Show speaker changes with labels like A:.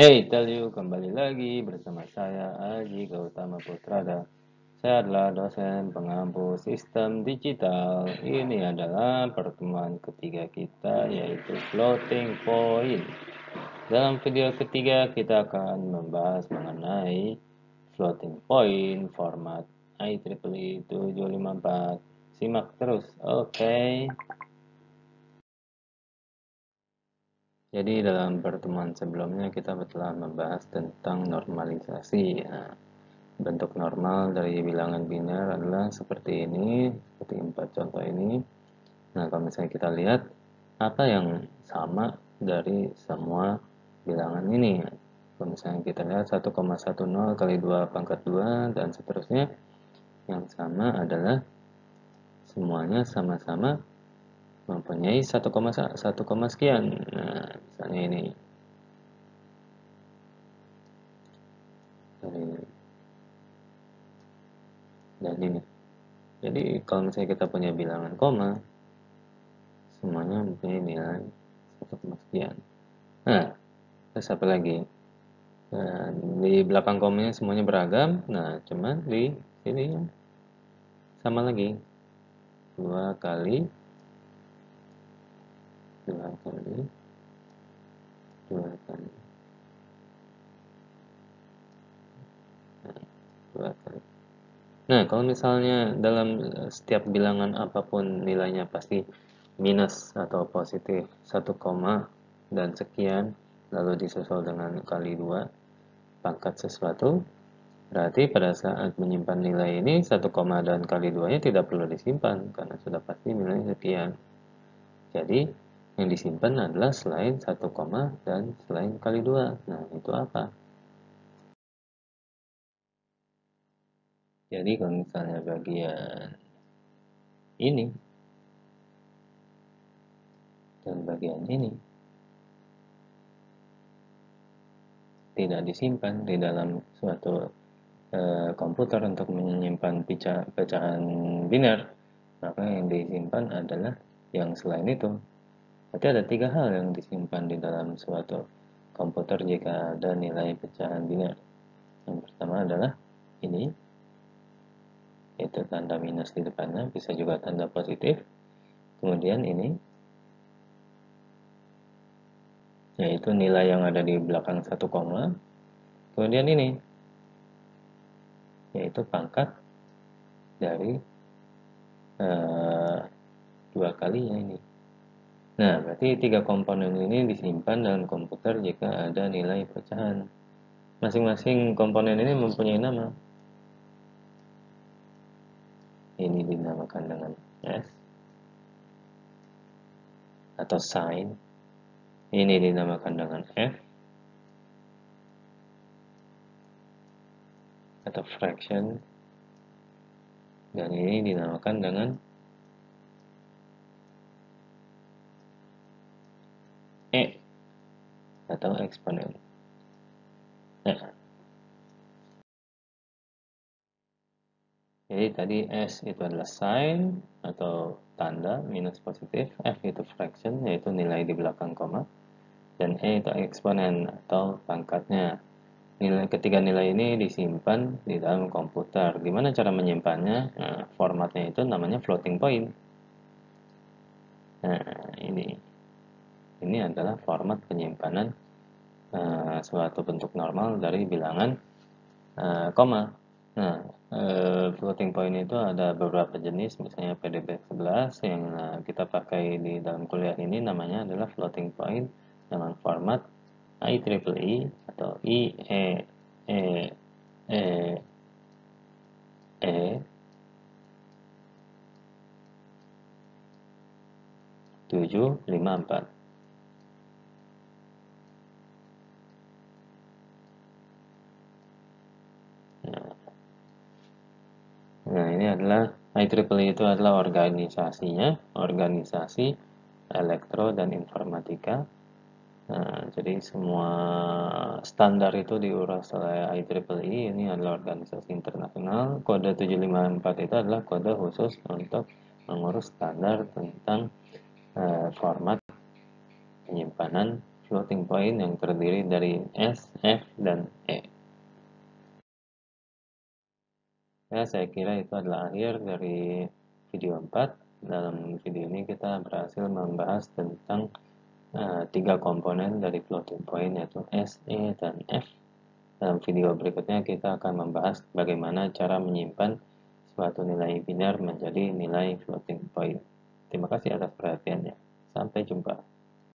A: Tell you kembali lagi bersama saya Aji Gautama Putrada. Saya adalah dosen pengampu sistem digital. Ini adalah pertemuan ketiga kita yaitu floating point. Dalam video ketiga kita akan membahas mengenai floating point format IEEE 754. Simak terus, oke? Jadi dalam pertemuan sebelumnya kita telah membahas tentang normalisasi. Bentuk normal dari bilangan biner adalah seperti ini, seperti 4 contoh ini. Nah, kalau misalnya kita lihat apa yang sama dari semua bilangan ini. Kalau misalnya kita lihat 1,10 kali 2 pangkat 2 dan seterusnya, yang sama adalah semuanya sama-sama mempunyai 1, sekian. Nah, misalnya ini. Dan ini. Jadi kalau misalnya kita punya bilangan koma, semuanya mempunyai nilai 1, sekian. Nah, terus apa lagi? Nah, di belakang komanya semuanya beragam. Nah, cuman di sini sama lagi. 2 kali 2 kali 2 kali 2 kali. Nah, kalau misalnya dalam setiap bilangan apapun nilainya pasti minus atau positif 1, dan sekian, lalu disusul dengan kali 2 pangkat sesuatu, berarti pada saat menyimpan nilai ini 1, dan kali 2-nya tidak perlu disimpan karena sudah pasti nilainya sekian. Jadi yang disimpan adalah selain 1, dan selain kali 2. Nah, itu apa? Jadi kalau misalnya bagian ini dan bagian ini tidak disimpan di dalam suatu komputer untuk menyimpan pecahan biner, maka yang disimpan adalah yang selain itu. Berarti ada 3 hal yang disimpan di dalam suatu komputer jika ada nilai pecahan biner. Yang pertama adalah ini, yaitu tanda minus di depannya, bisa juga tanda positif. Kemudian ini, yaitu nilai yang ada di belakang 1, kemudian ini, yaitu pangkat dari 2 kalinya ini. Nah, berarti 3 komponen ini disimpan dalam komputer jika ada nilai pecahan. Masing-masing komponen ini mempunyai nama. Ini dinamakan dengan S atau sign. Ini dinamakan dengan F atau fraction. Dan ini dinamakan dengan E atau eksponen. Nah, jadi tadi S itu adalah sign atau tanda minus positif, F itu fraction yaitu nilai di belakang koma, dan E itu eksponen atau pangkatnya. Ketiga nilai ini disimpan di dalam komputer. Gimana cara menyimpannya? Nah, formatnya itu namanya floating point. Nah, ini adalah format penyimpanan suatu bentuk normal dari bilangan koma. Nah, floating point itu ada beberapa jenis, misalnya PDB-11 yang kita pakai di dalam kuliah ini namanya adalah floating point dengan format IEEE atau IEEE 754. Nah, ini adalah IEEE itu adalah organisasinya, organisasi elektro dan informatika. Nah, jadi semua standar itu diurus oleh IEEE. Ini adalah organisasi internasional. Kode 754 itu adalah kode khusus untuk mengurus standar tentang format penyimpanan floating point yang terdiri dari S, F, dan E. Ya, saya kira itu adalah akhir dari video 4. Dalam video ini kita berhasil membahas tentang tiga komponen dari floating point, yaitu S, E, dan F. Dalam video berikutnya kita akan membahas bagaimana cara menyimpan suatu nilai biner menjadi nilai floating point. Terima kasih atas perhatiannya. Sampai jumpa.